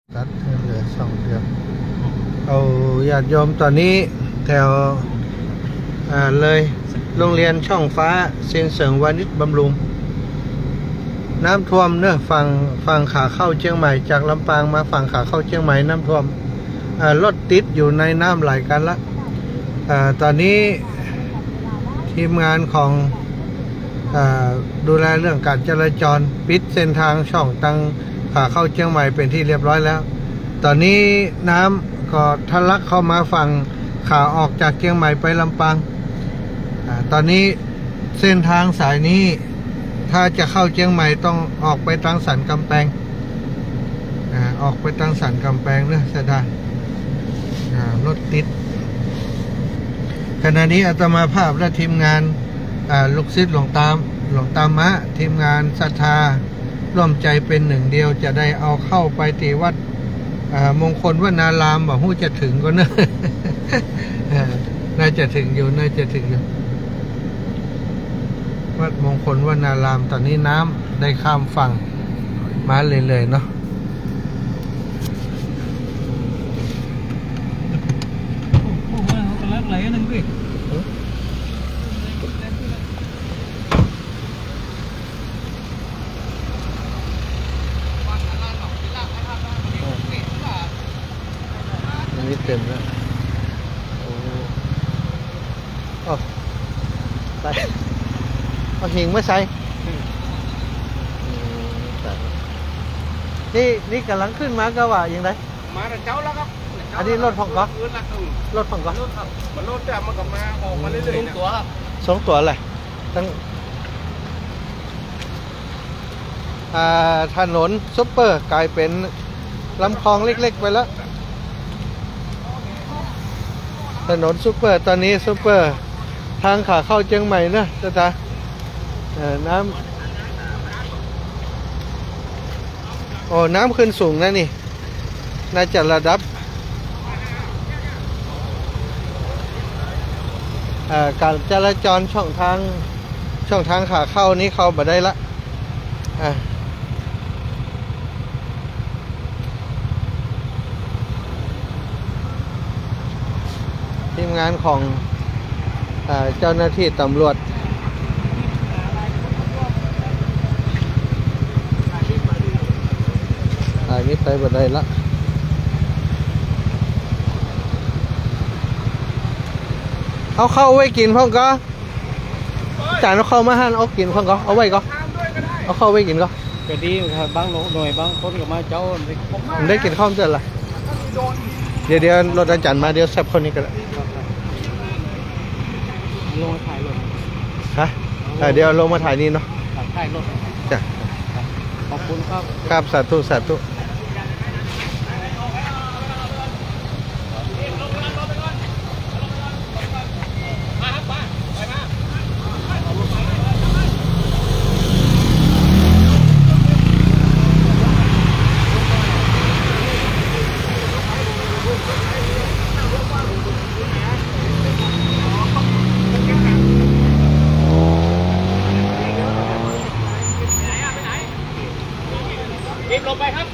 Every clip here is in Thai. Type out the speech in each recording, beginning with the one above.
ตัดเหลือ2 เดือนเอาญาติโยมตอนนี้แถวเลยโรงเรียนช่องฟ้าเซียงเสิงวานิชบำรุงน้ำท่วมเนอะฝั่งขาเข้าเชียงใหม่จากลำปางมาฝั่งขาเข้าเชียงใหม่น้ำท่วมรถติดอยู่ในน้ำไหลกันละตอนนี้ทีมงานของดูแลเรื่องการจราจรปิดเส้นทางช่องตังขาเข้าเชียงใหม่เป็นที่เรียบร้อยแล้วตอนนี้น้ำก็ทะลักเข้ามาฝั่งขาออกจากเชียงใหม่ไปลำปางตอนนี้เส้นทางสายนี้ถ้าจะเข้าเชียงใหม่ต้องออกไปทางสันกำแพงออกไปทางสันกำแพงเนอะเสียดายรถติดขณะนี้อาตมาภาพและทีมงานลูกศิษย์หลวงตามะทีมงานศรัทธาร่วมใจเป็นหนึ่งเดียวจะได้เอาเข้าไปที่วัดมงคลวนารามบอกหู้จะถึงก็เนอะน่าจะถึงอยู่วัดมงคลวนารามตอนนี้น้ำได้ข้ามฝั่งมาเลยเนาะนี่เต็มแล้วโอ้ใส่เอาหิงไม่ใส่นี่กำลังขึ้นมาก็ว่าอย่างไรมาแต่เจ้าแล้วครับอันนี้รถของก็รถของก็มันรถแต่มันก็มาออกมาเรื่อยๆตัวครับ 2 ตัวอะไรตั้งถนนซุปเปอร์กลายเป็นลำคลองเล็กๆไปแล้วถนนซุปเปอร์ตอนนี้ซุปเปอร์ทางขาเข้าเชียงใหม่นะจ๊ะน้ำขึ้นสูงนะนี่น่าจะระดับการจราจรช่องทางขาเข้านี้เข้ามาได้ละทีมงานของเจ้าหน้าที่ตำรวจนี่ไปบ่ได้ละเอาเข้าไว้กินพ่องก็จานเอาเข้ามาหั่นเอากินพ่องก็เอาไว้ก็เอาเข้าไว้กินก็ดีครับบางหน่วยบางคนก็มาเจ้าได้กินข้าวเสร็จละเดี๋ยวรถอาจารย์มาเดี๋ยวแซ่บคนนี้ก็ได้ลงมาถ่ายรถฮะเดี๋ยวลงมาถ่ายนี่เนาะถ่ายรถจ้ะขอบคุณครับครับสาธุลงไปครับ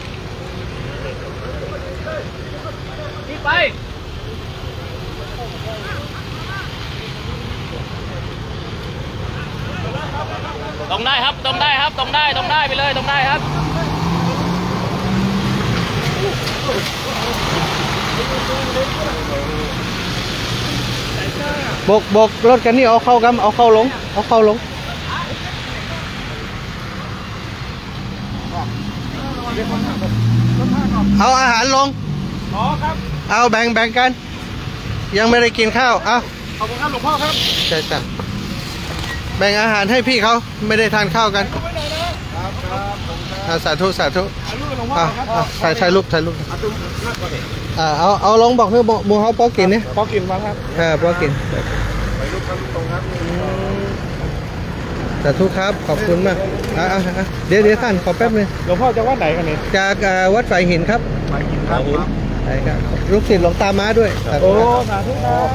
รีบไปตรงได้ครับตรงได้ไปเลยตรงได้ครับบกรถกันนี่เอาเข้าลงเอาอาหารลงครับเอาแบ่งกันยังไม่ได้กินข้าวเอาขอบคุณครับหลวงพ่อครับใช่แบ่งอาหารให้พี่เขาไม่ได้ทานข้าวกันสาธุถ่ายรูปเอาลงบอกให้มูเขาปอกินเนี่ยปอกินมาครับปอกินไปรูปครับตรงครับสาธุครับขอบคุณมากเดี๋ยวท่านขอแป๊บนึงหลวงพ่อจะวัดไหนกันเนี่ยจากวัดฝ่ายหินครับใช่ครับลูกศิษย์หลวงตาม้าด้วยโอ้สาธุ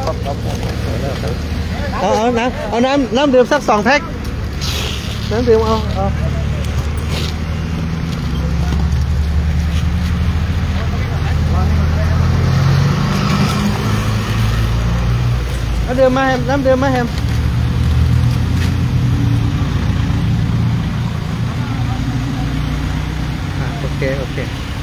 ครับเอาน้ำดื่มสัก2 แพ็คน้ำดื่มเอาเดือดมาแฮมน้ำเดือดมาแฮมโอเคโอเค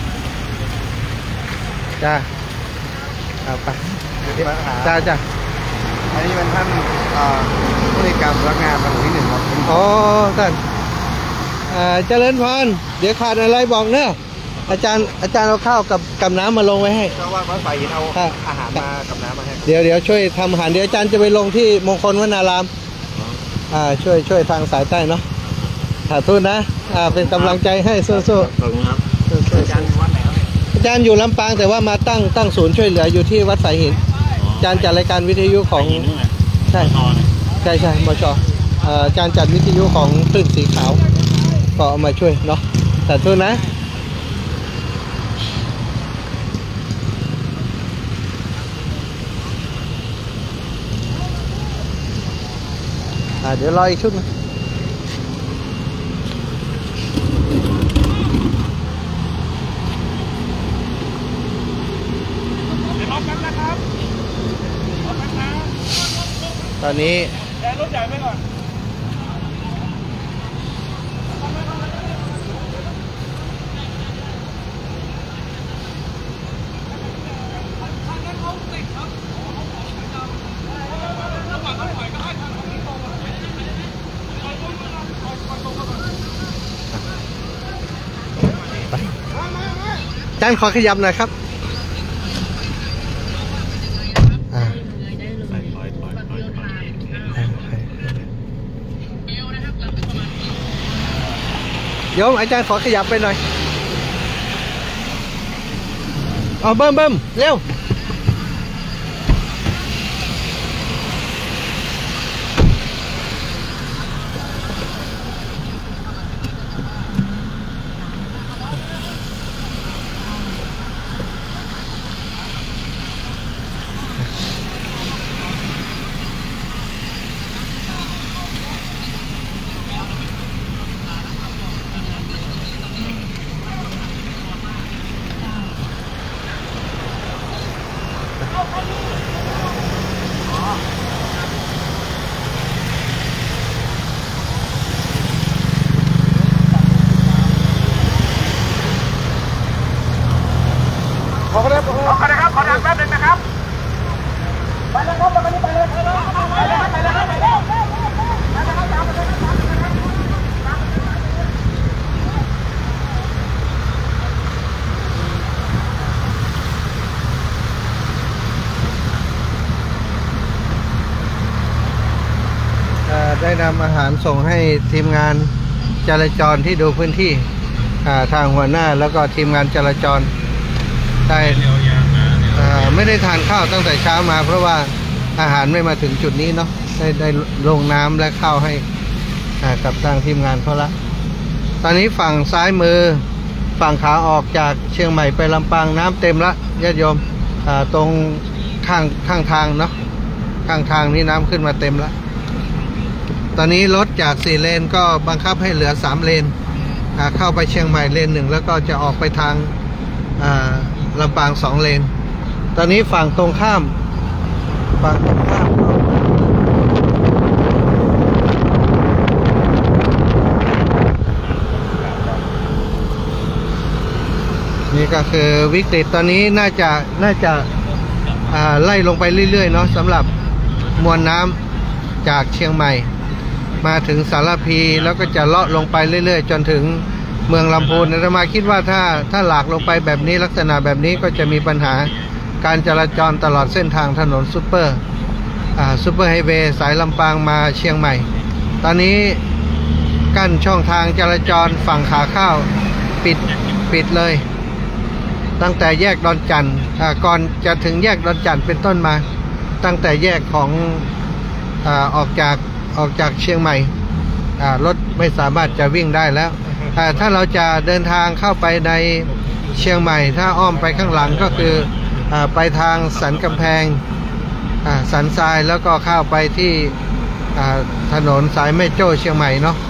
จ้าเอาไปจ้าจ้าอันนี้เป็นท่านผู้ในการรับงานวันที่1ครับอ๋อท่านเจริญพรเดี๋ยวขาดอะไรบอกเนอะอาจารย์เอาข้าวกับน้ำมาลงไว้ให้เจ้าว่าวัดไฟหินเอาอาหารมากับน้ำมาให้เดี๋ยวช่วยทำอาหารเดี๋ยวอาจารย์จะไปลงที่มงคลวนารามช่วยทางสายใต้เนาะสาธุนะเป็นกำลังใจให้สู้ๆขอบคุณครับอาจารย์วัดไหนครับอาจารย์อยู่ลำปางแต่ว่ามาตั้งศูนย์ช่วยเหลืออยู่ที่วัดสายหินอาจารย์จัดรายการวิทยุของใช่มชอาจารย์จัดวิทยุของคลื่นสีขาวก็เอามาช่วยเนาะสาธุนะเดี๋ยวรออีกชุดนะตอนนี้รถใหญ่ไปก่อนอาจารย์ขอขยับหน่อยครับโยมอาจารย์ขอขยับไปหน่อยเอาเบิ่มเร็วขอดังแป๊บนึงนะครับไปเลยครับไปเลยได้นำอาหารส่งให้ทีมงานจราจรที่ดูพื้นที่ทางหัวหน้าแล้วก็ทีมงานจราจรได้ไม่ได้ทานข้าวตั้งแต่เช้ามาเพราะว่าอาหารไม่มาถึงจุดนี้เนาะได้ลงน้ำและข้าวให้กับทางทีมงานเขาละตอนนี้ฝั่งซ้ายมือฝั่งขาออกจากเชียงใหม่ไปลำปางน้ำเต็มละญาติโยมตรงข้างทางเนาะข้างทางนี้น้ำขึ้นมาเต็มละตอนนี้รถจาก4เลนก็บังคับให้เหลือ3เลนเข้าไปเชียงใหม่เลน1แล้วก็จะออกไปทางลำปาง2เลนตอนนี้ฝั่งตรงข้ามนี่ก็คือวิกฤตตอนนี้น่าจะไล่ลงไปเรื่อยๆเนาะสำหรับมวลน้ำจากเชียงใหม่มาถึงสารพีแล้วก็จะเลาะลงไปเรื่อยๆจนถึงเมืองลำพูนอาตมาคิดว่าถ้าหลากลงไปแบบนี้ลักษณะแบบนี้ก็จะมีปัญหาการจราจรตลอดเส้นทางถนนซุปเปอร์ไฮเวย์สายลำปางมาเชียงใหม่ตอนนี้กั้นช่องทางจราจรฝั่งขาเข้าปิดเลยตั้งแต่แยกดอนจันทร์ก่อนจะถึงแยกดอนจันทร์เป็นต้นมาตั้งแต่แยกของออกจากเชียงใหม่รถไม่สามารถจะวิ่งได้แล้วถ้าเราจะเดินทางเข้าไปในเชียงใหม่ถ้าอ้อมไปข้างหลังก็คือไปทางสันกำแพงสันทรายแล้วก็เข้าไปที่ถนนสายแม่โจ้เชียงใหม่เนาะ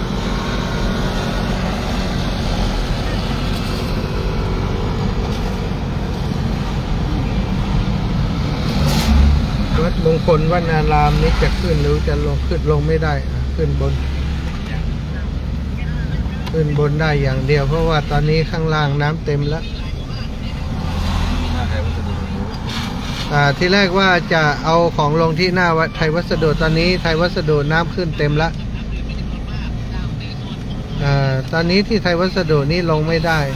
รถมงคลวนารามนี้จะขึ้นหรือจะลงขึ้นลงไม่ได้ขึ้นบน ขึ้นบนได้อย่างเดียวเพราะว่าตอนนี้ข้างล่างน้ำเต็มแล้วที่แรกว่าจะเอาของลงที่หน้าวัดไทยวัสดุตอนนี้ไทยวัสดุน้ำขึ้นเต็มแล้วตอนนี้ที่ไทยวัสดุนี้ลงไม่ได้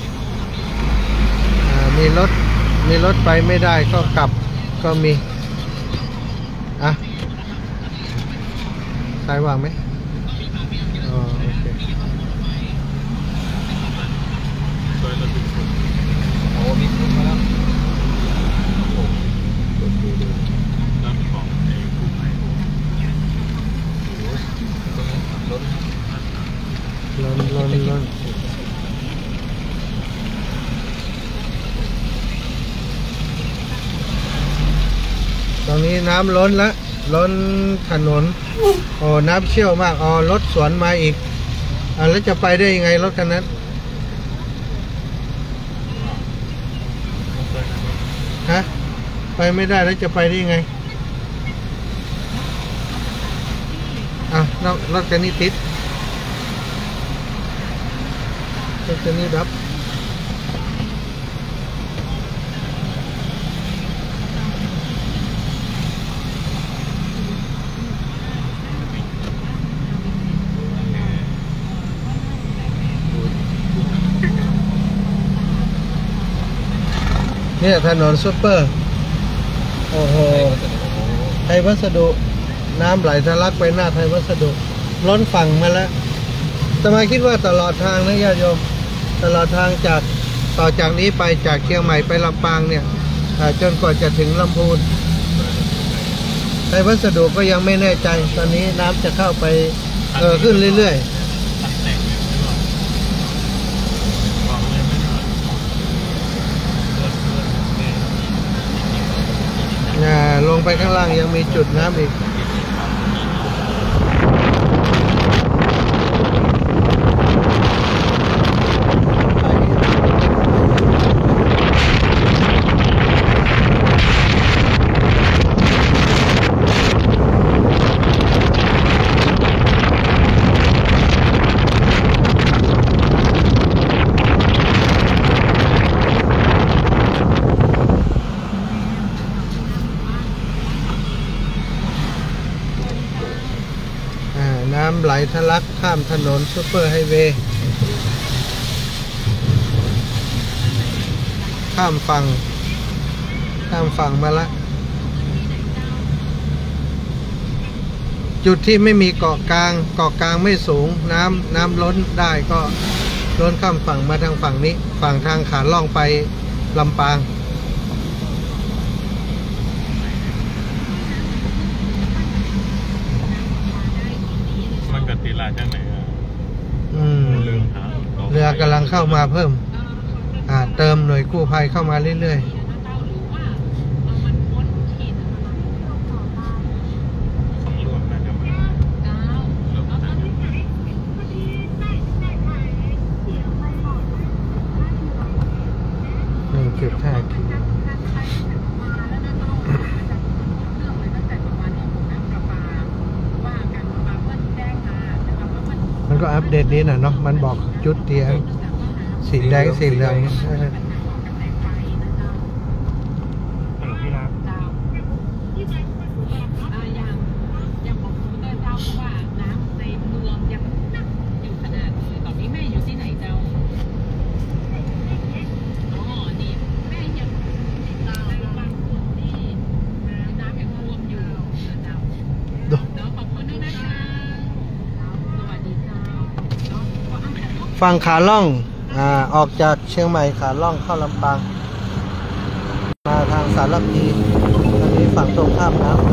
มีรถไปไม่ได้ก็กลับก็มีสายว่างไหมอ๋อโอเคโอ้มีขึ้นมาแล้วล้นตรงนี้น้ำล้นแล้วล้นถนนโอ้น้ำเชี่ยวมากรถสวนมาอีกแล้วจะไปได้ยังไงรถคันนั้นฮะไปไม่ได้แล้วจะไปได้ยังไงรถคันนี้ติดรถคันนี้ดับเนี่ยถนนซุปเปอร์โอ้โหไทยวัสดุน้ำไหลทะลักไปหน้าไทยวัสดุล้นฝั่งมาแล้วแต่มาคิดว่าตลอดทางนะญาติโยมตลอดทางต่อจากนี้ไปจากเชียงใหม่ไปลำปางเนี่ยจนกว่าจะถึงลำพูนไทยวัสดุก็ยังไม่แน่ใจตอนนี้น้ำจะเข้าไปขึ้นเรื่อยๆลงไปข้างล่างยังมีจุดน้ำอีกน้ำไหลทะลักข้ามถนนซุปเปอร์ไฮเวย์ข้ามฝั่งมาละจุดที่ไม่มีเกาะกลางไม่สูงน้ำล้นได้ก็ล้นข้ามฝั่งมาทางฝั่งนี้ฝั่งทางขาล่องไปลำปางมันกติลาจากไหนเรือกำลังเข้ามาเพิ่มเติมหน่วยกู้ภัยเข้ามาเรื่อยๆ1.5 กิโลมันก็อัปเดตนี้นะเนาะมันบอกจุดเตียงสีแดงสีเหลืองฝั่งขาล่องออกจากเชียงใหม่ขาล่องเข้าลำปางมาทางสารพีตอนนี้ฝั่งตรงข้ามน้ำ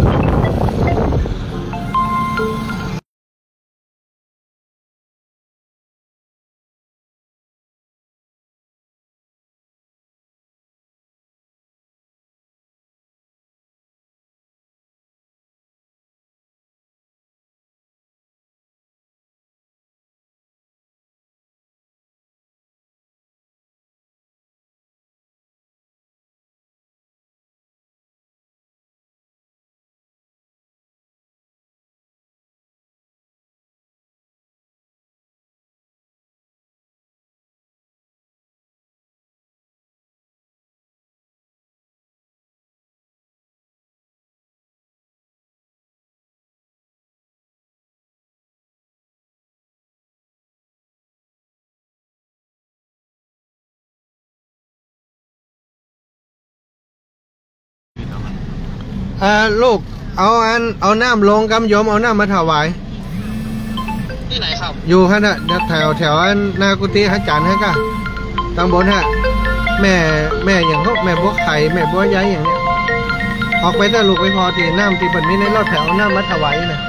ลูกเอาน้ำลงกำยมเอาน้ำมาถวายที่ไหนครับอยู่ฮะน่ะแถวนากุฏิอาจารย์ฮะก็ตังบนฮะแม่อย่างพวกแม่บัวไข่แม่บัวย้ายอย่างเนี้ยออกไปแต่ลูกไปพอตีน้ำตีปันนี้ในรถแถวน้ำมาถวายนะ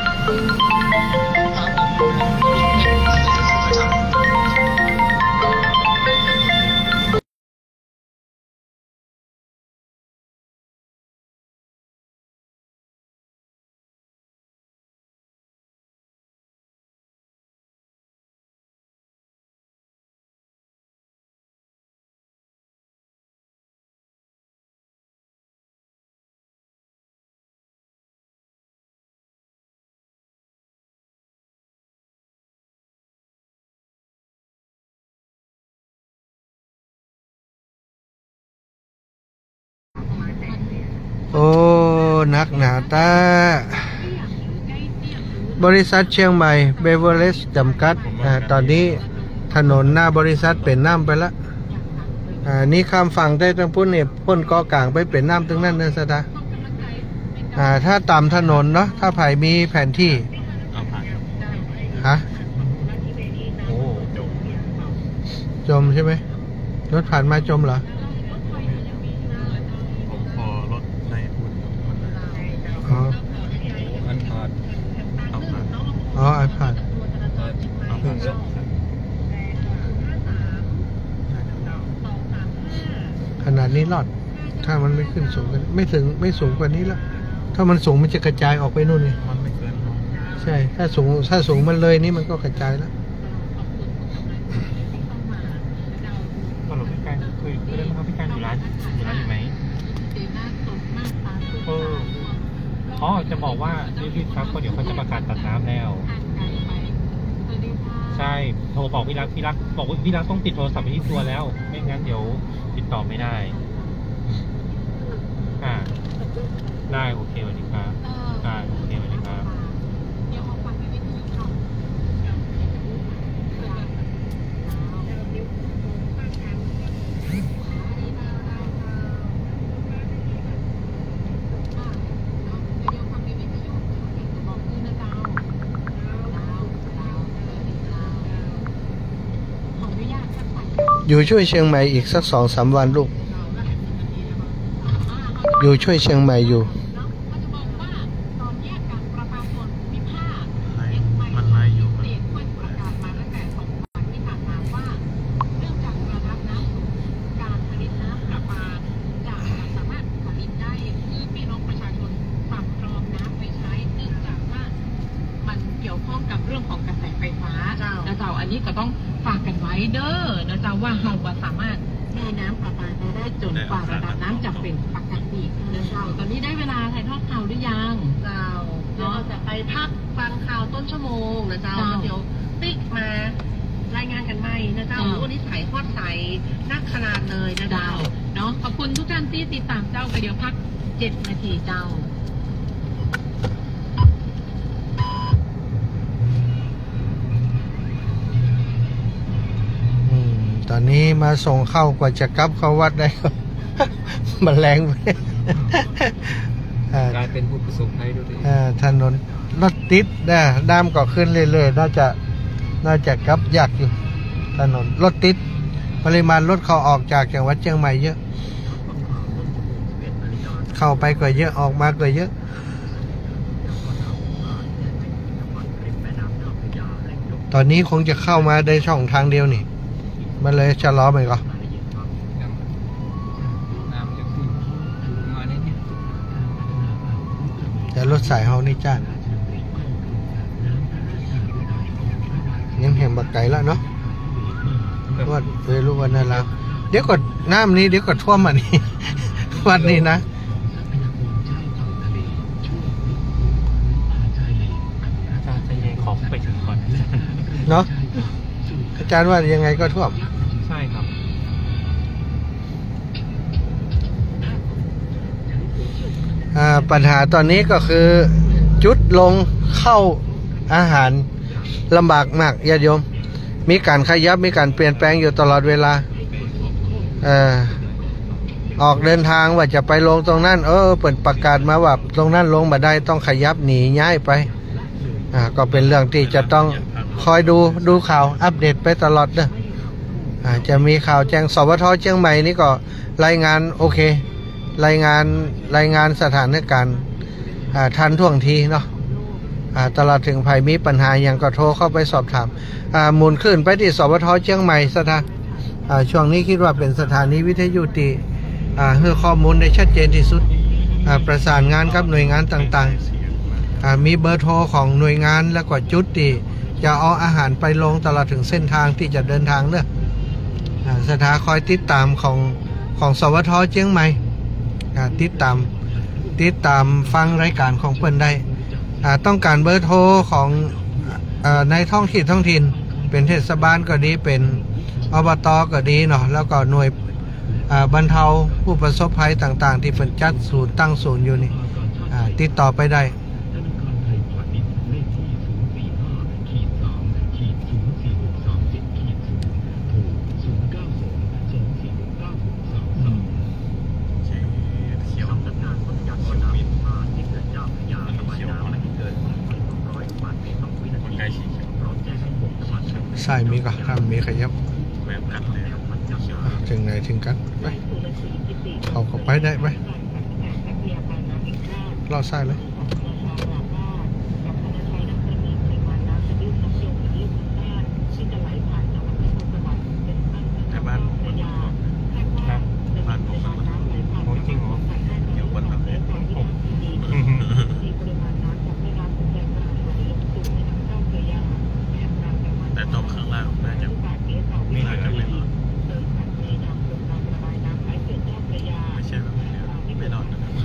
โอ้นักหนาตาบริษัทเชียงใหม่เบเวอร์เลสจำกัดตอนนี้ถนนหน้าบริษัทเป็นน้ำไปละนี่ข้ามฝั่งได้ทั้งพุ่นเนี่ยพ่นกอกลางไปเป็นน้ำทั้งนั้นเลยสตาถ้าตามถนนเนาะถ้าไผ่มีแผนที่ฮะจมใช่ไหมรถผ่านมาจมเหรออ๋อไอพาดขนาดนี้รอดถ้ามันไม่ขึ้นสูงกันไม่สูงกว่านี้แล้วถ้ามันสูงมันจะกระจายออกไปนู่นนี่ใช่ถ้าสูงมันเลยนี่มันก็กระจายแล้วพี่การคุยเรื่องพี่การอยู่ร้านอยู่ไหมอ๋อจะบอกว่ารีบๆครับเพราะเดี๋ยวเขาจะประกาศตัดน้ำแล้วใช่โทรบอกพี่รักบอกว่าพี่รักต้องติดโทรศัพท์ไปที่ตัวแล้วไม่งั้นเดี๋ยวติดต่อไม่ได้ได้โอเคสวัสดีครับโอเคสวัสดีครับอยู่ช่วยเชียงใหม่อีกสัก2-3 วันลูกอยู่ช่วยเชียงใหม่อยู่มันไล่อยู่เกี่ยวข้องกับเรื่องของกระแสไฟฟ้านะเจ้าอันนี้ก็ต้องฝากกันไว้เด้อนะเจ้าว่าเราสามารถมีน้ำประปาได้จนกว่าระดับน้ำจะเป็นปกตินะเจ้าตอนนี้ได้เวลาถ่ายทอดข่าวหรือยังเจ้าเราจะไปพักฟังข่าวต้นชั่วโมงนะเจ้าเดี๋ยวติ๊กมารายงานกันใหม่นะเจ้าวันนี้ใส่ฮอดใส่นักขนาดเลยนะเจ้าเนาะขอบคุณทุกท่านที่ติดตามเจ้าไปเดี๋ยวพัก7 นาทีเจ้าตอนนี้มาส่งเข้ากว่าจะกลับเข้าวัดได้ก็มันแรงไปกลายเป็นผู้ประสบภัยด้วยถนนรถติดนะด้ามก็ขึ้นเรื่อยๆน่าจะกลับยากอยู่ถนนรถติดปริมาณรถเข้าออกจากจังหวัดเชียงใหม่เยอะเข้าไปก็เยอะออกมาก็เยอะตอนนี้คงจะเข้ามาได้ช่องทางเดียวนี่มันเลยจะล้อไปก่อนแต่รถสายเฮานี่จ้านยังเห็นบักไก่แล้วเนาะวัดเลยรู้วันนั้นแล้วเดี๋ยวกดน้ำนี้เดี๋ยวกดท่วมอันนี้วัดนี้นะอาจารย์จะยังขอไปถึงก่อนเนาะอาจารย์ว่ายังไงก็ท่วมใช่ครับปัญหาตอนนี้ก็คือจุดลงเข้าอาหารลำบากมากญาติโยมมีการขยับมีการเปลี่ยนแปลงอยู่ตลอดเวลาออกเดินทางว่าจะไปลงตรงนั้นเปิดประกาศมาว่าตรงนั้นลงมาได้ต้องขยับหนีย้ายไปก็เป็นเรื่องที่จะต้องคอยดูข่าวอัปเดตไปตลอดนะจะมีข่าวแจ้งสวทเชียงใหม่นี่ก็รายงานโอเครายงานสถานการณ์ทันท่วงทีเนาะตลอดถึงภัยมีปัญหาอย่างก็โทรเข้าไปสอบถามหมุนขึ้นไปที่สวทเชียงใหม่ช่วงนี้คิดว่าเป็นสถานีวิทยุที่ให้ข้อมูลได้ชัดเจนที่สุดประสานงานกับหน่วยงานต่างๆมีเบอร์โทรของหน่วยงานแล้วก็จุดที่จะเอาอาหารไปลงตลอดถึงเส้นทางที่จะเดินทางเนอะสถาคอยติดตามของสวทเชียงใหม่ติดตามฟังรายการของเปิ้นได้ต้องการเบอร์โทรของในท้องถิ่นเป็นเทศบาลก็ดีเป็นอบตก็ดีเนาะแล้วก็หน่วยบรรเทาผู้ประสบภัยต่างๆที่เป็นจัดศูนย์ตั้งศูนย์อยู่นี่ติดต่อไปได้ใช่มีก็ทำมีขยับถึงไหนถึงกันไปเขาก็ไปได้ไปรอดใช่เลยบ้านโอ้จริงเหรออยู่บนทะเลแต่ตรงข้างล่างน่าจะไม่รอดไม่ใช่ไม่รอด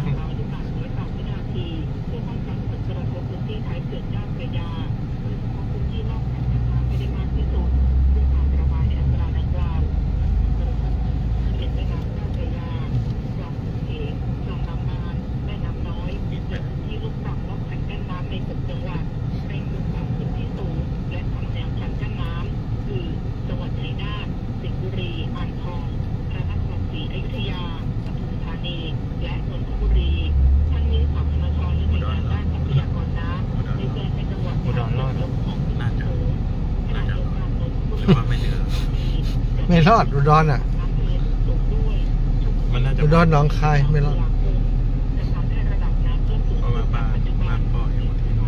ไม่รอดอุดรอุดรหนองคายไม่รอดเพราะว่าบ้านพ่ออยู่ที่นู่น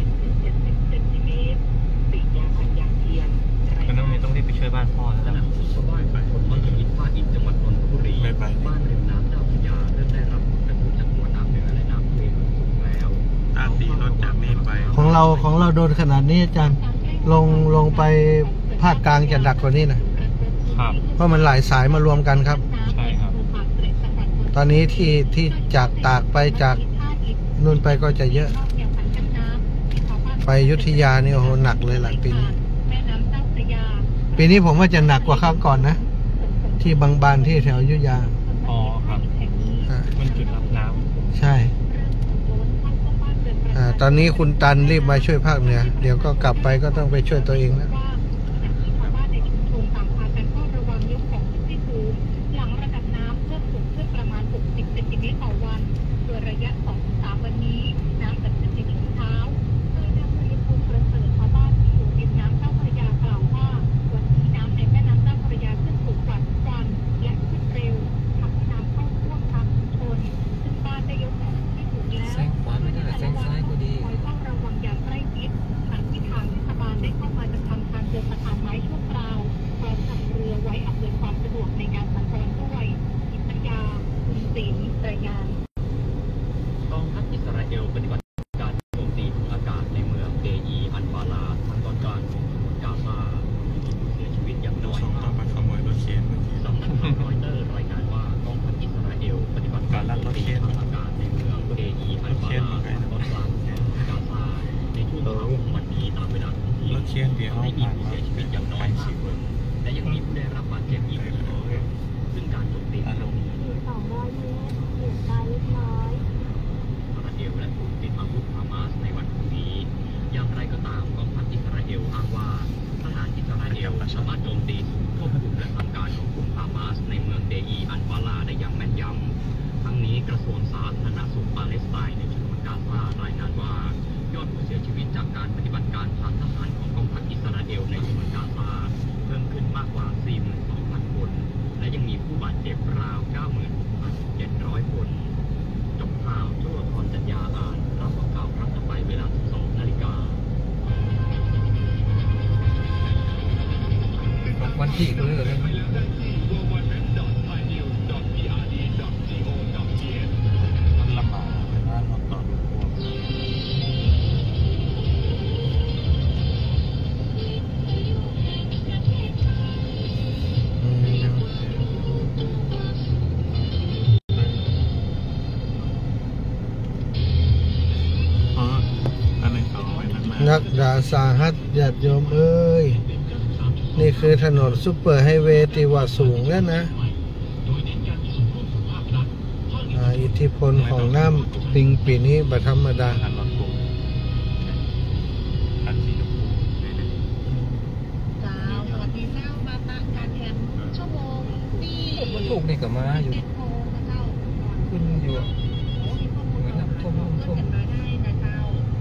ก็ต้องรีบไปช่วยบ้านพ่อแล้วนะไปต้นอิฐภาคอิฐจังหวัดนนทบุรีไปบ้านริมน้ำเจ้าพระยาเริ่มได้รับผลกระทบจากมวลน้ำเหนือและน้ำทะเลหนุนสูงแล้วตามตีรถจากนี้ไปของเราโดนขนาดนี้อาจารย์ลงไปภาคกลางจะหนักกว่านี้นะครับเพราะมันหลายสายมารวมกันครับใช่ครับตอนนี้ที่จากตากไปจากนู่นไปก็จะเยอะไปอยุธยานี่โอ้โหหนักเลยหลายปีนี้ผมว่าจะหนักกว่าครั้งก่อนนะที่บางบานที่แถวอยุธยาอ๋อครับมันจุดรับน้ำใช่ตอนนี้คุณตันรีบมาช่วยภาคเหนือเดี๋ยวก็กลับไปก็ต้องไปช่วยตัวเองแล้วสามารถโจมตีควบคุมและทำการของกลุ่มฮามาสในเมืองเดอีอันบาลาได้อย่างแม่นยำยักษ์ดาสาหัสญาติโยมเอ้ยนี่คือถนนซุปเปอร์ไฮเวย์ที่ว่าสูงแล้วนะอิทธิพลของน้ำปิงปีนี้บัธรรมดาคันรถตู้คันสีชมพูเจ้าสวัสดีเจ้ามาตะการแทนชั่วโมงที่มันถูกนี่ก็มาอยู่ 7 โมงนะเจ้าขึ้นอยู่โอ้มีข้อมูลเพิ่มกันมาได้นะเจ้า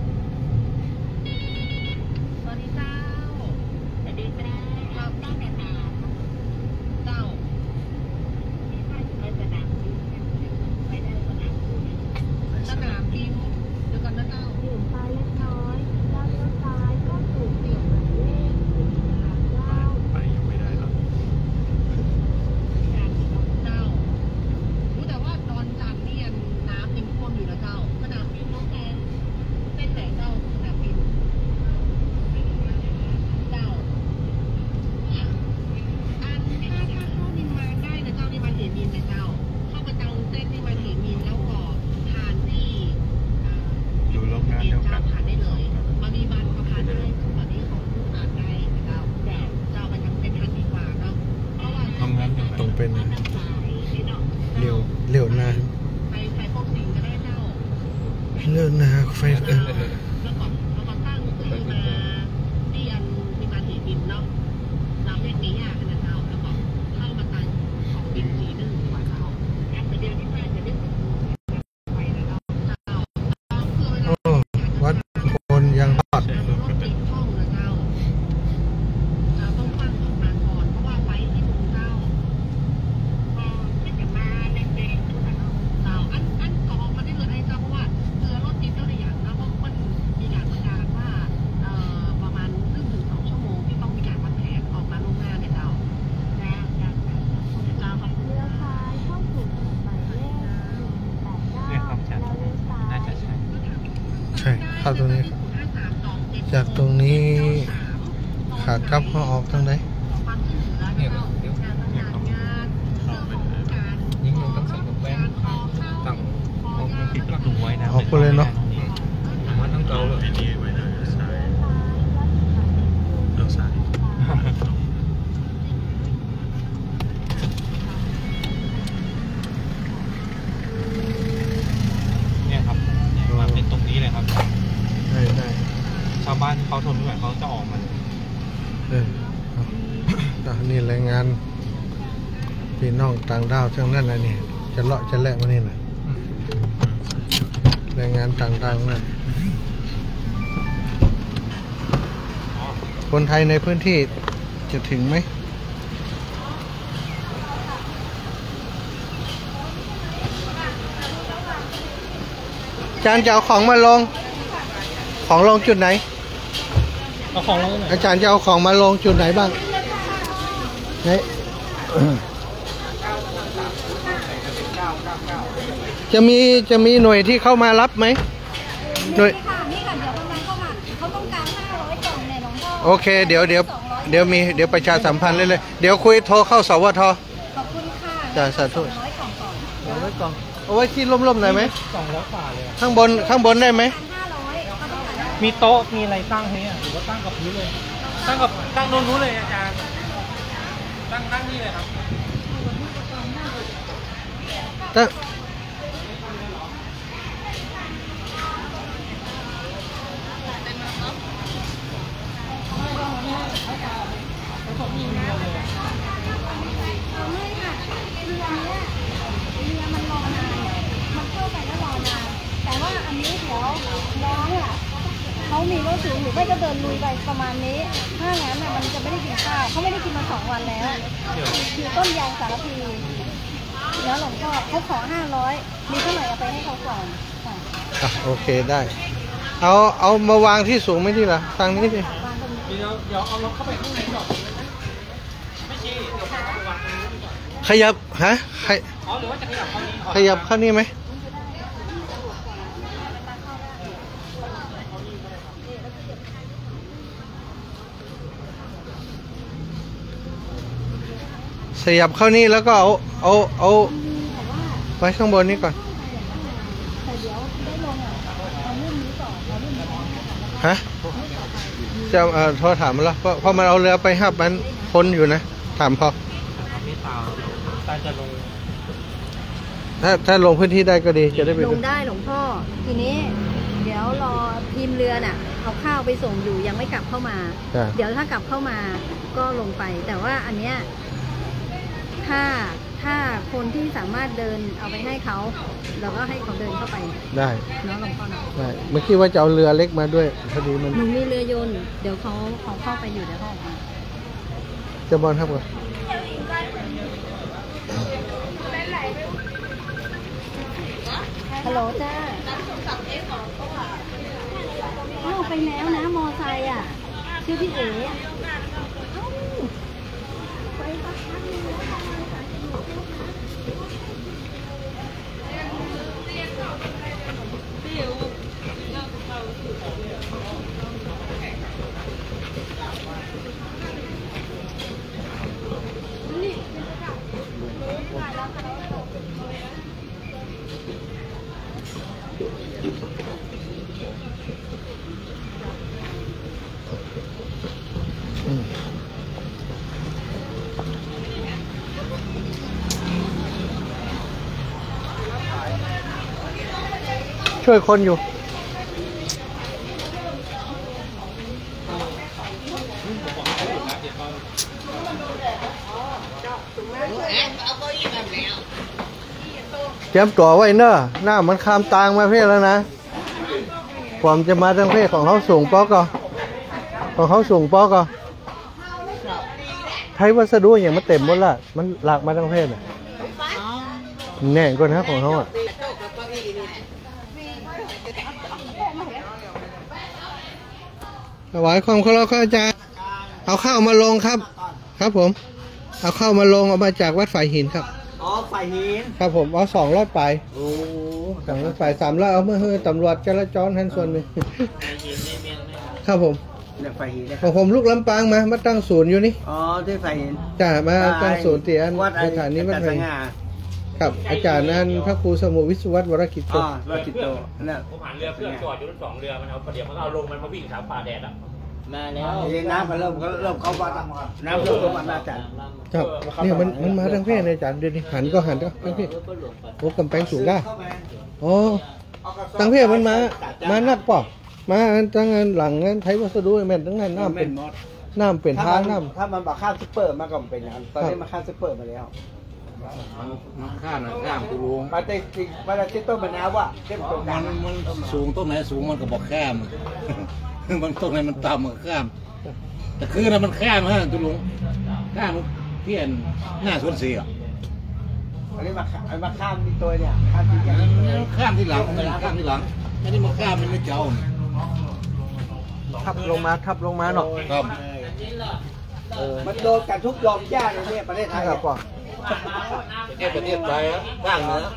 สวัสดีเจ้าสวัสดีเจ้าเราตั้งแต่เจ้ามีท่านไปสนามบินไปได้สนามบินเดี๋ยวกันนะเจ้าดื่มไปเล็กน้อยแล้วเลี้ยวซ้ายก็ถูกติดหมายเลขไปยังไม่ได้หรอกเจ้ารู้แต่ว่าตอนจากเรียนน้ำยังท่วมอยู่นะเจ้าสนามบินน้องแทนเส้นไหนเจ้าสนามบินเจ้าอันถ้าเข้านิมมานได้นะเจ้านิมมานเหมินนะเจ้าเข้ามาเจ้าเส้นนิมมานเหมินแล้วก็ทานที่อยู่โรงงานเดียวกันผ่านได้เลยบางทีบันก็ผ่านได้ซึ่งตอนนี้ของผู้ผ่านได้เจ้าแต่เจ้ามันยังเป็นทันดีกว่าเนาะเพราะว่าโรงงานเดียวกันต้องเป็นเร็วนาไปพบสิ่งก็ได้เจ้าเร็วนาไฟแล้วก็ตั้งคือมาเรียนมีมาถีบินเนาะน้ำเลขนี้อ่ะนะเจ้าแล้วก็เข้ามาตั้งของบินสีนึงกว่าเจ้าแอปไปเดียวที่แม่จะได้ไปนะเจ้าคือเวลาโอ้วัดคนยังทอดต้องฟังออกมาก่อนเพราะว่าไว้ที่มุมเจ้าไม่จะมาแรงๆทุกคนเจ้าอันกองมาได้เลยให้เจ้าเพราะว่าเรือรถติดเจ้าได้อย่างนะเพราะมันมีการประกาศว่าประมาณ1-2 ชั่วโมงที่ต้องมีการวางแผนออกมาล่วงหน้าเนี่ยเจ้าเจ้าขอบคุณเลี้ยวซ้ายเข้าสู่ถนนหมายเลข189 เรียกความชัดแล้วเลี้ยวซ้ายน่าจะใช่ใช่เข้าตรงนี้ จากตรงนี้ขากลับเขาออกทางไหนเนี่ยเดี๋ยวยิงลงต้องใส่กับแว่นตั้งเอามันปิดประตูไว้นะออกไปเลยเนาะมันต้องเกาเลยไอ้นี่ไว้เลยซ้ายเลี้ยวซ้ายเนี่ยครับเนี่ยมาเป็นตรงนี้เลยครับได้ชาวบ้านที่เขาทนไม่ไหวเขาจะออกมาเลยนี่รายงานพี่น้องต่างดาวทั้งนั้นนะนี่จะเลาะจะแลกมานี่นะรายงานต่างดาวนั่นคนไทยในพื้นที่จะถึงไหมอาจารย์จะเอาของมาลงของลงจุดไหนเอาของลงหน่อยอาจารย์จะเอาของมาลงจุดไหนบ้างเนี่ยจะมีหน่วยที่เข้ามารับไหมหน่วยค่ะนี่ค่ะเดี๋ยวกำลังเข้ามาเขาต้องการ500 กล่องเนี่ยหลวงพ่อโอเคเดี๋ยวประชาสัมพันธ์เลยเดี๋ยวคุยโทรเข้าสวทขอบคุณค่ะจ่ายสาธุ 200 กล่องก่อนเอาไว้กล่องเอาไว้ที่ร่มๆหน่อยไหม 200 กว่าเลยข้างบนได้ไหม 500เขาต้องการมีโต๊ะมีอะไรตั้งไหมหรือว่าตั้งกับพื้นเลย ตั้งโน้นนู้นเลยอาจารย์ตั้งนี่เลยครับตั้งมันรอนานมันเข้าไปแล้วรอนานแต่ว่าอันนี้เดี๋ยวน้องอ่ะเขามีรถสูงอยู่ไม่ก็เดินลุยไปประมาณนี้ถ้างั้นน่ะมันจะไม่ได้กินข้าวเขาไม่ได้กินมา2 วันแล้วอยู่ต้นยางสารพีแล้วหลวงพ่อเขาขอ500มีเท่าไหร่เอาไปให้เขาก่อนค่ะโอเคได้เอามาวางที่สูงไหมที่ล่ะทางนี้ดิวางตรงนี้เดี๋ยวเอารถเข้าไปข้างในก่อนไม่ใช่เดี๋ยวเอาวางตรงนี้ก่อนขยับฮะอ๋อหรือว่าจะขยับเข้านี้ก่อนขยับเข้านี่ไหมขยับเข้านี่แล้วก็เอาไว้ข้างบนนี้ก่อนแต่เดี๋ยวได้ลงอ่ะเอารุ่นนี้ก่อนเอารุ่นนี้ก่อนฮะจะโทรถามมันแล้วพอมันเอาเรือไปหับมันพ้นอยู่นะถามพอไม่ตามตาจะลงถ้าลงพื้นที่ได้ก็ดีจะได้ไปลงได้หลวงพ่อทีนี้เดี๋ยวรอทีมเรือน่ะเอาข้าวไปส่งอยู่ยังไม่กลับเข้ามา เดี๋ยวถ้ากลับเข้ามาก็ลงไปแต่ว่าอันเนี้ยถ้าคนที่สามารถเดินเอาไปให้เขาเราก็ให้เขาเดินเข้าไปได้เนาะหลวงพ่อเนาะได้เมื่อกี้ว่าจะเอาเรือเล็กมาด้วยพอดีมันหนูมีเรือยนต์เดี๋ยวเขาเข้าไปอยู่เดี๋ยวเขาออกมาจะบอลครับผมฮัลโหลจ้าไปแล้วนะมอไซค์อ่ะชื่อพี่เอ๋ช่วยคนอยู่เตรียมตัวไว้เนอะหน้ามันข้ามตางมาเพ่แล้วนะความจะมาทางเพ่ของเขาสูงป๊อกก็ของเขาสูงป๊อกก็ไทยวัสดุอย่างมันเต็มหมดละมันหลากมาทางเพ่น่ะแน่นกว่านะของเขาอ่ะถวายความเคารพข้าอาจารย์เอาข้าวมาลงครับครับผมเอาข้าวมาลงเอามาจากวัดฝ่ายหินครับอ๋อฝ่ายหินครับผมเอา2 รอดไปโอ้ 2 รอดไป3 รอดเอาเมื่อเฮ้ตำรวจจราจรทันส่วนหนึ่งครับผมเนี่ยฝ่ายหินของผมลูกลำปางมาตั้งศูนย์อยู่นี่อ๋อที่ฝ่ายหินจ้ามาตั้งศูนย์เตียนสถานีวัดฝ่ายครับอาจารย์นั้นพระครูสมุวิศวัตรวรกิจโตวรกิจโตนั่นผมหันเรือเพื่อนจอดอยู่ทั้ง2 เรือมันเอาเดี๋ยวมันเอาลงมันมาวิ่งสามป่าแดดอ่ะมาแล้วน้ำมันเริ่มเข้าวัดน้ำเริ่มเข้าวัดอาจารย์ครับเนี่ยมันมาทางเพศเลยอาจารย์เดี๋ยวนี้หันก็หันก็ทางเพศโอ้กำแพงสูงได้อ๋อทางเพศมันมานักป่ะมาตั้งหลังนั้นไทยวัสดุแม่นตั้งนั้นน้ำเป็นทางน้ำถ้ามันบอกข้ามซุปเปอร์มาก็เป็นอย่างนั้นตอนนี้มาข้ามซุปเปอร์มาแล้วมันข้ามกูลุงมาแต่จริงมาแต่ต้นมะนาวว่ะมันสูงต้นไหนสูงมันก็บอกข้ามมันต้นไหนมันต่ำมันข้ามแต่คือนะมันข้ามฮะตุลุงข้ามเพี้ยนหน้าสวนเสียอันนี้มาข้ามที่ตัวเนี่ยข้ามที่ข้ามที่หลังข้ามที่หลังอันนี้มาข้ามมันไม่เจ้าทับลงมาเนาะครับมันโดนกันทุกยอมย่าในประเทศไทยครับป่ะประเทศไทยข้างเหนือ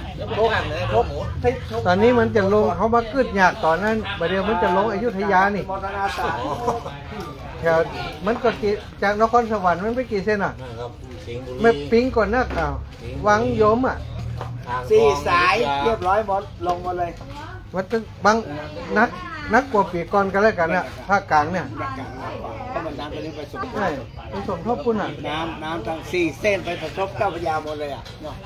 ตอนนี้มันจะลงเขามาขึ้นยากตอนนั้นประเดี๋ยวมันจะลงอยุธยานี่แถวมันก็จากนครสวรรค์มันไปกี่เส้นอ่ะไม่ปิ้งก่อนนักวังโยมอ่ะ 4 สายเรียบร้อยหมดลงมาเลยมันจะบางนักกว่าปีก่อนกันแล้วกันนะภาคกลางเนี่ยก็มันน้ำไปนี่ไปสมทบไปสมทบปุ่นอ่ะน้ำทั้ง4 เส้นไปสมทบเจ้าพระยาหมดเลยอ่ะเนาะ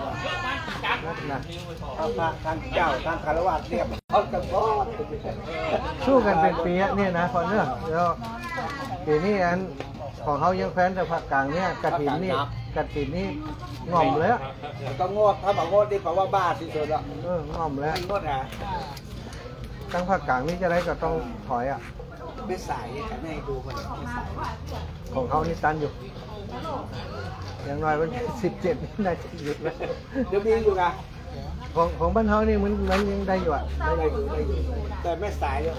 ทางเจ้าทางคารวะเรียบเอากันหมดสู้กันเป็นปีเนี่ยนะพอเนื่องแล้วปีนี้อันของเขายังแฟนแต่ภาคกลางเนี่ยกระถินนี่ง่อมแล้วก็งดถ้าบอกงดนี่แปลว่าบ้าที่สุดละง่อมแล้วงดอ่ะตั้งภาคกลางนี่จะได้ก็ต้องถอยอ่ะไม่ใส่แต่ไม่ดูมันไม่ใส่ของเขานี่ตันอยู่อย่างน้อยวัน17นี่ได้หยุดแล้วเดี๋ยวมีอยู่นะของบ้านเขานี่มันยังได้อยู่อ่ะได้อยู่แต่ไม่ใส่เลย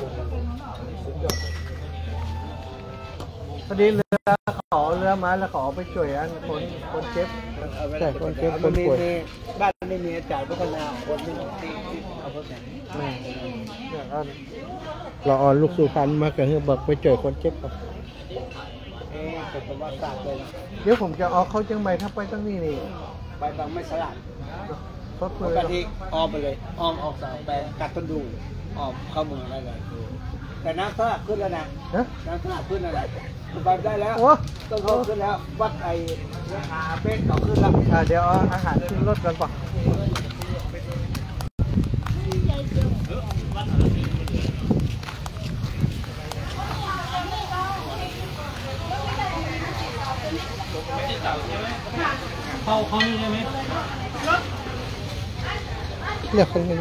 พอดีเรือขอเรือมาแล้วขอไปช่วยอันคนเจ็บใช่คนเจ็บคนป่วยบ้านไม่มีจ่ายพัฒนาคนที่เอาเพิ่มเราอ่อนลูกสุพรรณมากับเฮือบักไปเจอคนเจ็บครับเดี๋ยวผมจะออกเขาจังใหม่ถ้าไปตั้งนี่ไปบางไม่สลัดปกติออมไปเลยออมออกสาวไปกัดต้นดูออมเข้าเมืองได้เลยแต่น้ำท่าขึ้นแล้วนะฮะน้ำท่าขึ้นแล้วนะไปได้แล้วโอ้ต้นโพขึ้นแล้ววัดไอ้ขาเป็ดต่อขึ้นแล้วเดี๋ยวเอาอาหารขึ้นรถกันป่ะเขานี่ได้ไหมเรียกคนนี้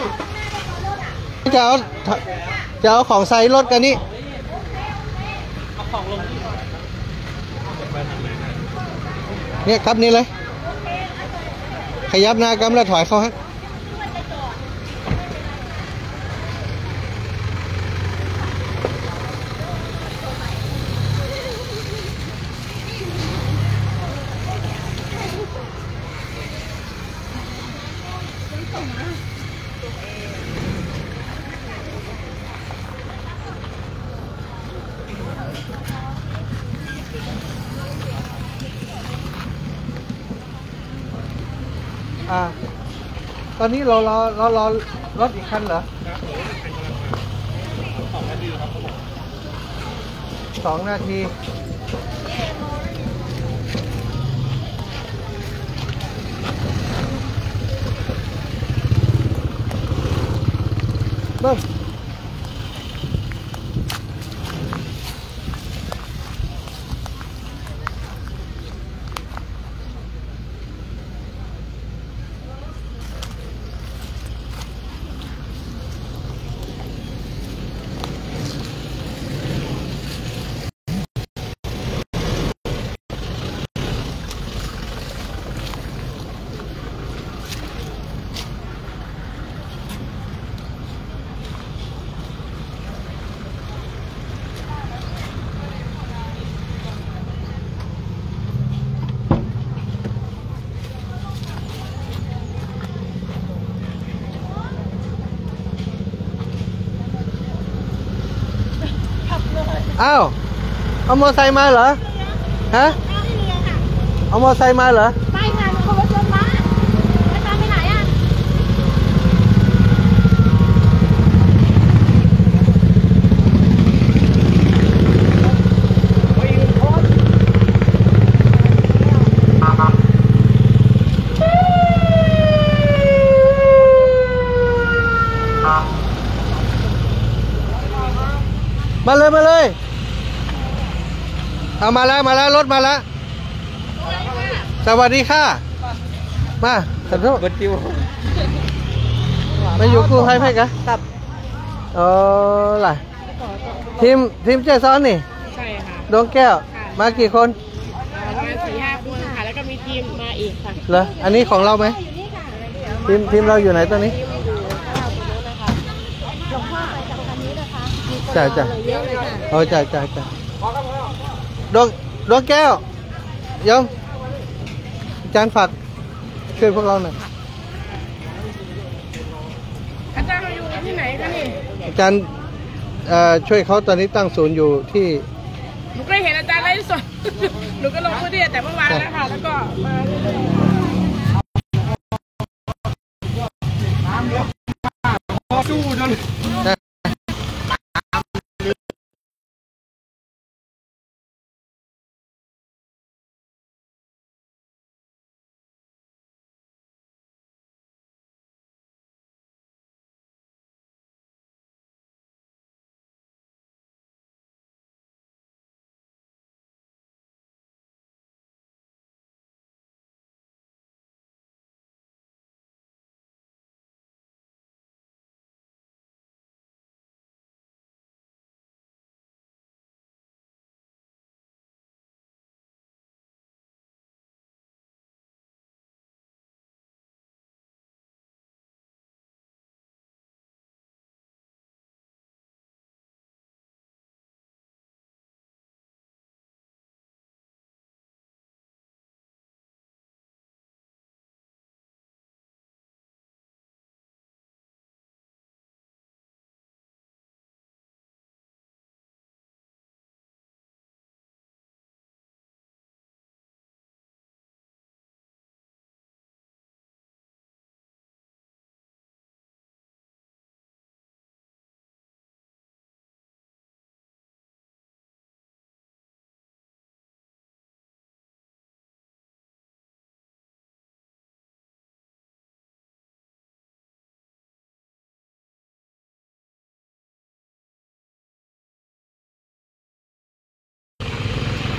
จะเอาของใส่รถกันนี่เนี่ยครับนี่เลย ขยับหน้ากำแล้วถอยเข้าฮะตอนนี้เรารอรถอีกคันเหรอ2 นาทีเบิ้มอ้าวเอามอไซค์มาเหรอฮะเอามอไซค์มาเหรอไปงานคนรถยนต์มาอาจารย์ไปไหนอ่ะมาเลยเอามาแล้วรถมาแล้วสวัสดีค่ะมาขอโทษบัตรจิวมาอยู่กู้ภัยไหมกะครับล่ะทีมเจซ้อนนี่ใช่ค่ะดวงแก้วมากี่คนประมาณ4-5 คนค่ะ แล้วก็มีทีมมาอีกค่ะเหรออันนี้ของเราไหมทีมเราอยู่ไหนตอนนี้หลวงพ่อไปกับคันนี้นะคะจ้าเยอะเลยค่ะโอ้จ้าดวงแก้วโยมอาจารย์ฝากช่วยพวกเราหน่อยอาจารย์เราอยู่ที่ไหนคะนี่อาจารย์ช่วยเขาตอนนี้ตั้งศูนย์อยู่ที่หนูก็เห็นอาจารย์ไลฟ์สด หนูก็ลงพื้นที่แต่เมื่อวานแล้วค่ะ แล้วก็มาเรื่อยๆสู้จน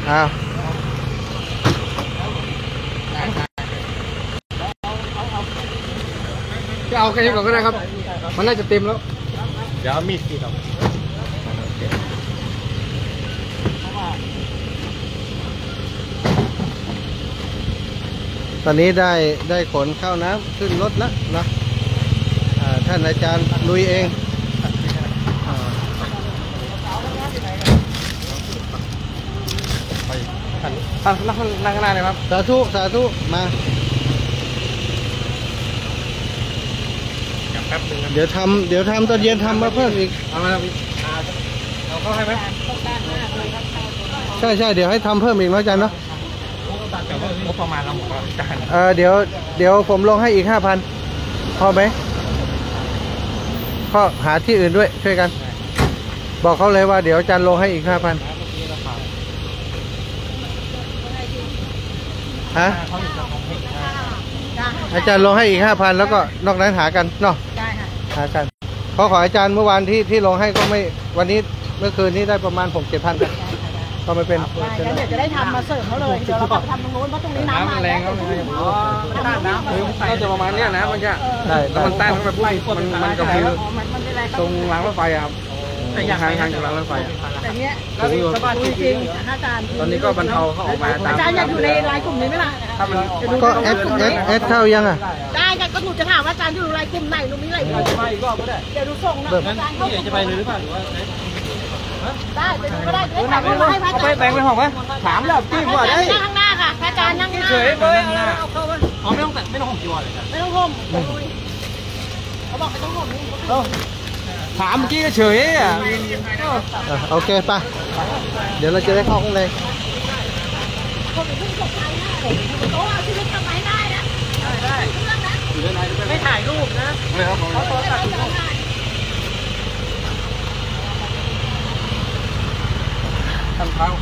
อ้าวจะเอาแค่นี้ก่อนก็ได้ครับมันน่าจะเต็มแล้วเดี๋ยวมีดที่เราตอนนี้ได้ขนข้าวน้ำขึ้นรถแล้วนะท่านอาจารย์ลุยเองท่านนั่งข้างหน้าเลยครับสาธุสาธุมาแป๊บนึงเดี๋ยวทำตอนเย็นทำมาเพิ่มอีกเอามาเอาเข้าให้ไหมใช่เดี๋ยวให้ทำเพิ่มอีกนะอาจารย์เนาะแต่ว่างบประมาณเราหมดแล้วอาจารย์เดี๋ยวผมลงให้อีก 5,000 พอไหมก็หาที่อื่นด้วยช่วยกันบอกเขาเลยว่าเดี๋ยวอาจารย์ลงให้อีก 5,000ฮะอาจารย์ลงให้อีก 5,000 แล้วก็นอกนั้นหากันเนาะหากันเพราะขออาจารย์เมื่อวานที่ลงให้ก็ไม่วันนี้เมื่อคืนนี้ได้ประมาณ 6-7,000 กันก็ไม่เป็นเดี๋ยวจะได้ทำมาเสิร์ฟเขาเลยเดี๋ยวเราทำตรงโน้นเพราะตรงนี้น้ำมันแรงครับน้ำก็จะประมาณนี้นะมันจะได้แล้วมันใต้มันแบบมันก็คือตรงรางรถไฟครับทางจากรางรถไฟแต่เนี้ยสบายจริงๆอาจารย์ตอนนี้ก็บรรเทาเขาออกมาตามอาจารย์อยากอยู่ในรายกลุ่มนี้ไหมล่ะก็เอสเข้ายังอ่ะได้ก็หนูจะถามว่าอาจารย์อยู่รายกลุ่มไหนหนูมีรายกลุ่มเดี๋ยวดูส่งนะอาจารย์เขาจะไปเลยหรือเปล่าหรือว่าได้ไปดูก็ได้ถ่ายรูปให้พระอาจารย์แบ่งเป็นห้องไหมถามแล้วจิ้มว่าได้ข้างหน้าค่ะพระอาจารย์นั่งเฉยเลยเอาเข้ามาอ๋อไม่ต้องห่มจีวรเลยไม่ต้องห่มเขาบอกไม่ต้องห่มถามเมื่อกี้ก็เฉยอ่ะโอเคป่ะเดี๋ยวเราจะได้เข้าข้างในไม่ถ่ายรูปนะเขาโทรศัพท์ทำเท้า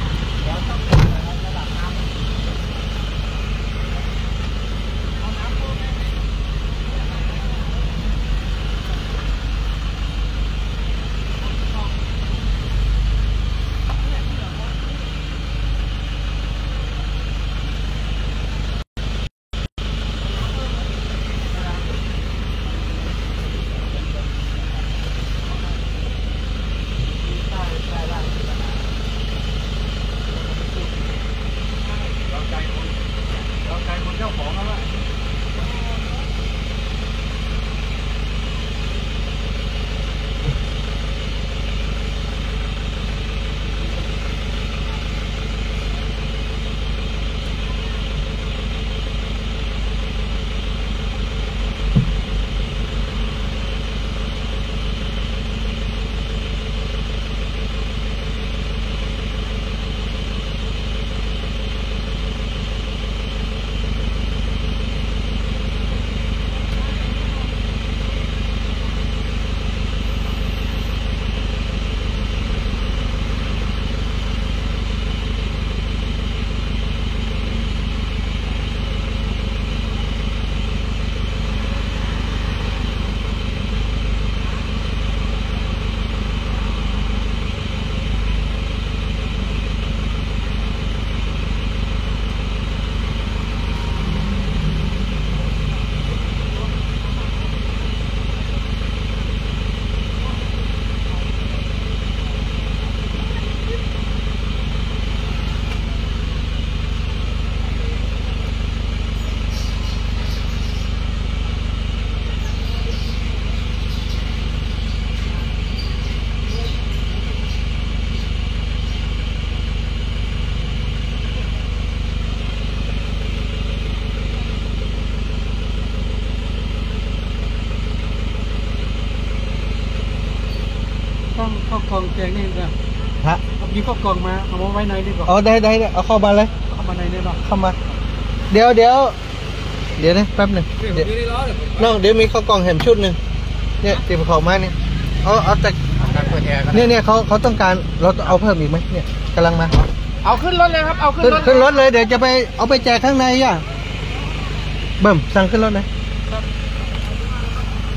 ข้าวกล่องแกงนี่นะฮะยิงข้าวกล่องมาเอาไว้ในนี่ก่อนอ๋อได้เอาเข้ามาเลยเข้ามาในนี่เนาะเข้ามาเดี๋ยวนะแป๊บหนึ่งเดี๋ยวมีข้าวกล่องแหมชุดหนึ่งเนี่ยตีบของมาเนี่ยเอาแต่เนี่ยเขาต้องการเราเอาเพิ่มอีกไหมเนี่ยกำลังมาเอาขึ้นรถเลยครับเอาขึ้นรถเลยเดี๋ยวจะไปเอาไปแจกข้างในอ่ะเบิ่มสั่งขึ้นรถเลย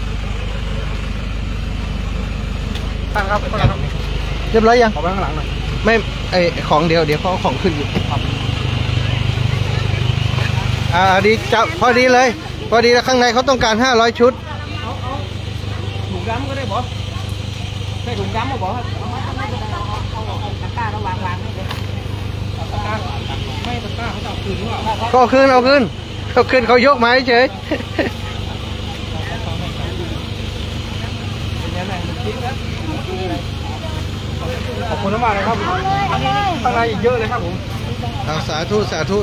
ตั้งครับเรียบร้อยยังขอไปข้างหลังหน่อยไม่ไอของเดียวเขาเอาของขึ้นอยู่ดีจะพอดีเลยพอดีแล้วข้างในเขาต้องการ500 ชุดถุงดำก็ได้บอใช่ถุงดำมาบอตะกร้าระวางไม่เลยตะกร้าไม่ตะกร้าเขาจะเอาคืนหรือเปล่าก็เอาคืนเขายกมาเฉยขอบคุณมากเลยครับข้างในอีกเยอะเลยครับผมสาธุ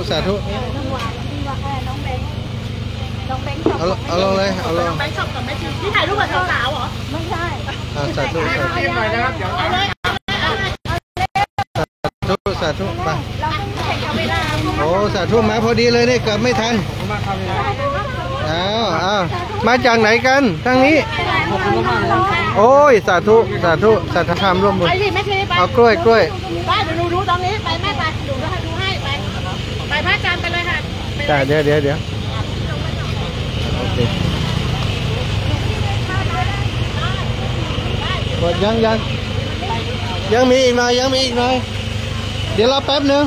เอาลงเลยเอาลงไปช็อปกับแม่จีนี่ถ่ายรูปกับสาวๆเหรอไม่ใช่สาธุหน่อยนะครับเดี๋ยวสาธุไปโอ้สาธุมาพอดีเลยเนี่ยเกือบไม่ทันมาจากไหนกันทางนี้โอ้ยสาธุสัทธรรมร่วมบุญเอากล้วยไปเดี๋ยวดูตรงนี้ไปแม่ไปดูให้ไปพระอาจารย์ไปเลยค่ะเดี๋ยวโอเคกดยังมีอีกหน่อยเดี๋ยวรอแป๊บนึง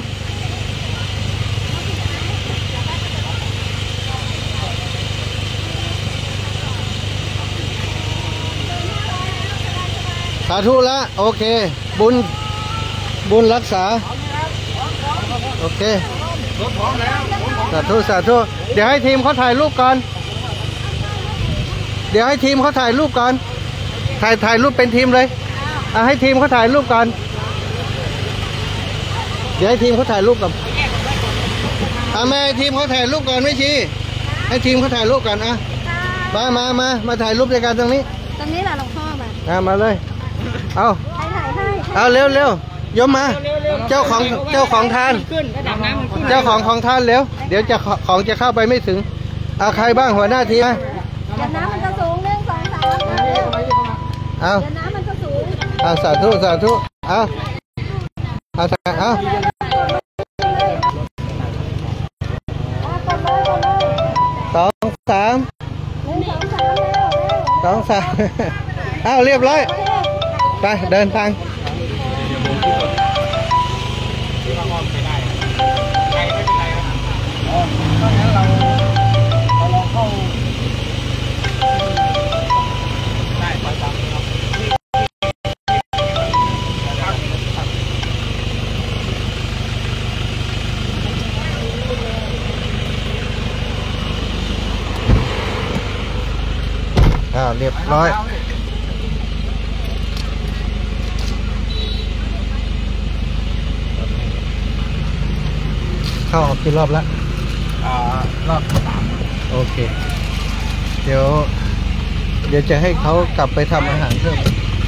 สาธุละโอเคบุญรักษาโอเคสาธุเดี๋ยวให้ทีมเขาถ่ายรูปก่อนถ่ายรูปเป็นทีมเลยให้ทีมเขาถ่ายรูปก่อนเดี๋ยวให้ทีมเขาถ่ายรูปก่อนแม่ให้ทีมเขาถ่ายรูปก่อนไม่ชี้ให้ทีมเขาถ่ายรูปก่อนมาถ่ายรูปด้วยกันตรงนี้แหละหลวงพ่อมาเลยเอาเร็วๆยมมาเจ้าของทานเจ้าของทานเร็วเดี๋ยวของจะเข้าไปไม่ถึงใครบ้างหัวหน้าทีมเดี๋ยวน้ำมันจะสูง1 2 3เดี๋ยวน้ำมันจะสูงสาธุเอา2 3 เรียบร้อยไปเดินทางเรียบร้อยเข้าออกกี่รอบแล้วรอบ3 โอเคเดี๋ยวจะให้เขากลับไปทำอาหารเพิ่ม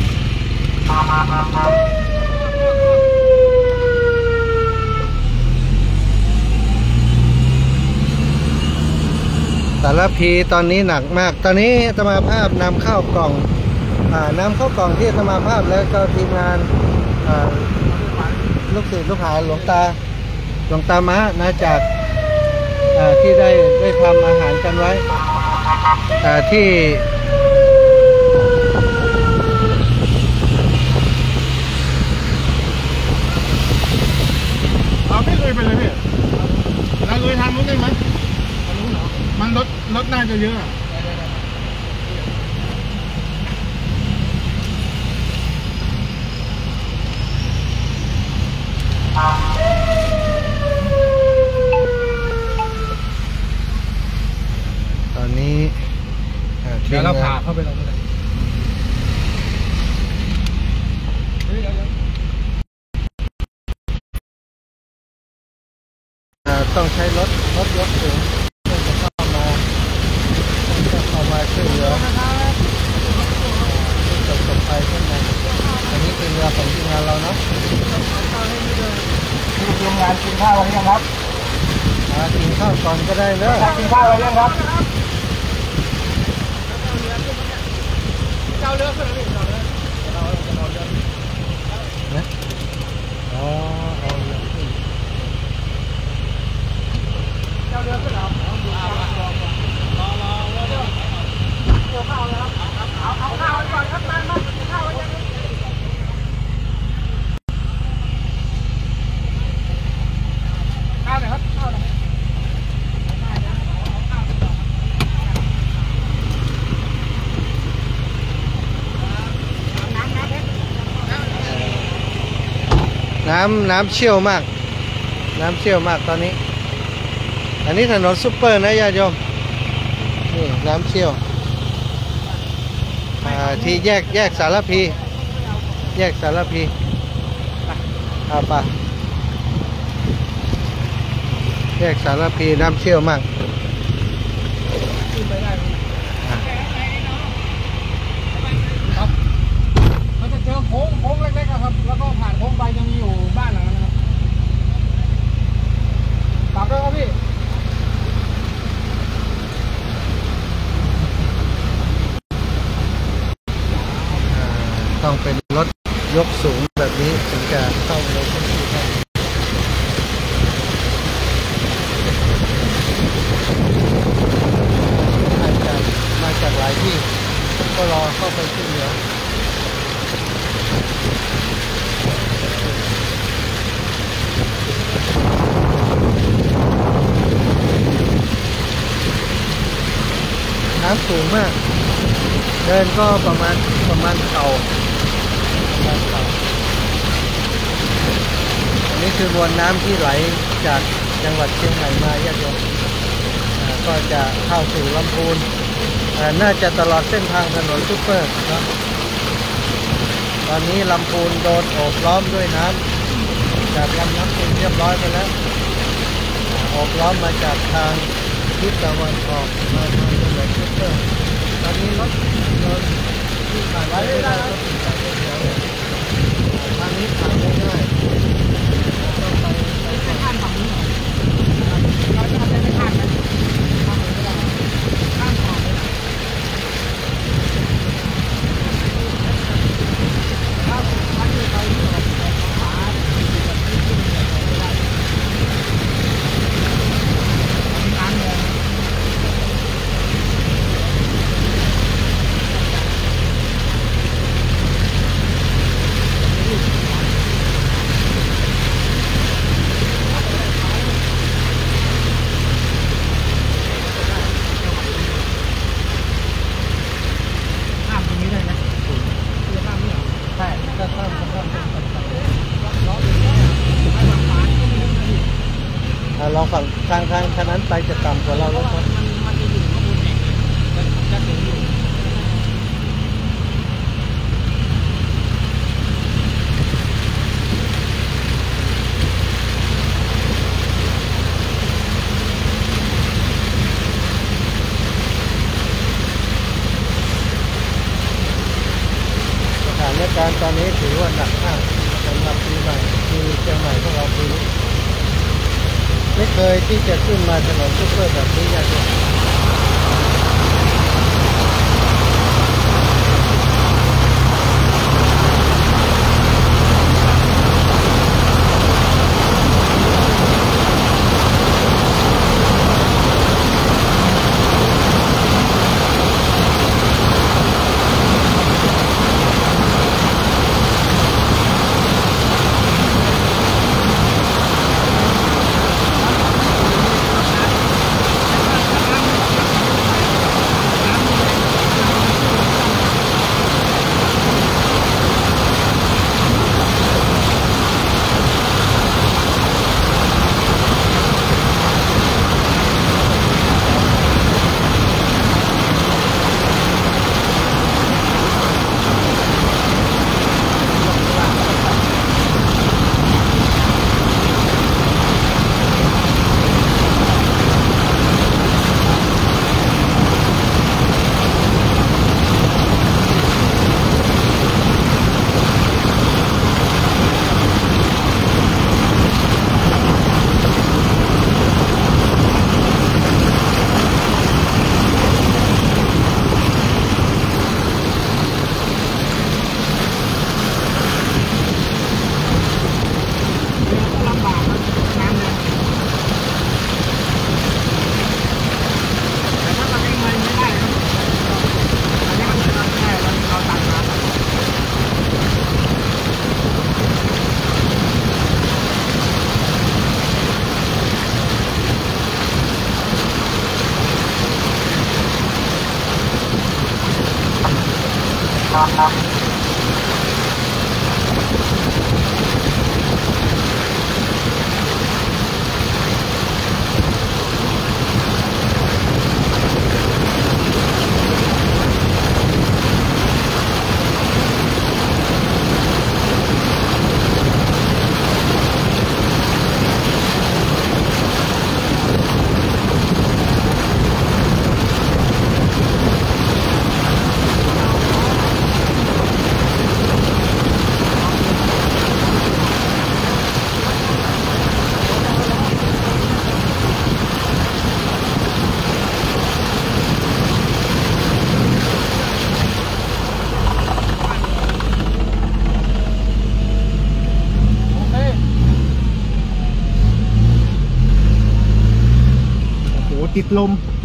สารพีตอนนี้หนักมากตอนนี้อาตมาภาพนำเข้ากล่องที่อาตมาภาพแล้วก็ทีมงานลูกศิษย์ลูกหาหลวงตามะนะจากที่ได้ทำอาหารกันไว้ที่ไม่เคยไปเลยพี่เราเคยทำมั้งได้ไหมมันรถน่าจะเยอะตอนนี้เดี๋ยวเราผ่าเข้าไปเราเลยต้องใช้รถยกสูงเพื่อจะเข้ามาช่วยเหลือประสบภัยข้างในอันนี้เป็นเรือของทีมงานเราเนาะทีมงานกินข้าวกันยังครับกินข้าวก่อนก็ได้เนอะกินข้าวกันยังครับเจ้าเรือขึ้นเลยเจ้าเรือเนี่ยเอาเรือขึ้นเจ้าเรือขึ้นเอาเดี๋ยวข้าวนะครับเอาข้าวก่อนครับมาข้าวกันยังน้ำเชี่ยวมาก น้ำเชี่ยวมากตอนนี้ อันนี้ถนนซุปเปอร์นะญาติโยมนี่น้ำเชี่ยวที่แยกสารพีแยกสารพีป่ะแยกสารพีน้ำเชี่ยวมากมันจะเจอโค้งเล็กๆครับแล้วก็ผ่านโค้งไปจะมีอยู่บ้านหลังนั้นครับกลับด้วยครับพี่ต้องเป็นรถยกสูงแบบนี้ถึงจะเข้าในพื้นที่ได้มาจากหลายที่ก็รอเข้าไปขึ้นเหนือน้ำสูงมากเดินก็ประมาณเข่าอันนี้คือมวลน้ำที่ไหลจากจังหวัดเชียงใหม่มาญาติโยมก็จะเข้าสู่ลำพูนน่าจะตลอดเส้นทางถนนซุปเปอร์นะตอนนี้ลำพูนโดนโอบล้อมด้วยน้ำจากลำน้ำปิงเรียบร้อยไปแล้วโอบล้อมมาจากทางทิศตะวันออกมาทางถนนซุปเปอร์ตอนนี้รถที่ผ่านไปไม่ได้รถติดไปเดี๋ยวทางนี้ผ่านไม่ได้ต้องไปข้ามฝั่งนี้เราจะทำได้ไม่ข้ามนะข้ามไม่ได้ข้ามฝั่งไม่ได้ข้ามฝั่งนี้ไปที่ไหนขวาร้านเลยลองฝั่งทางนั้นไปจะต่ำกว่าเราแล้วครับมันจะอยู่ข้างบนแหล่งจะสูงอยู่สถานการณ์ตอนนี้ถือว่าหนักมากสำหรับปีใหม่ที่เชียงใหม่ของเราปีนี้ไม่เคยที่จะขึ้นมาถนนซุปเปอร์แบบนี้อย่างเดียวติดลม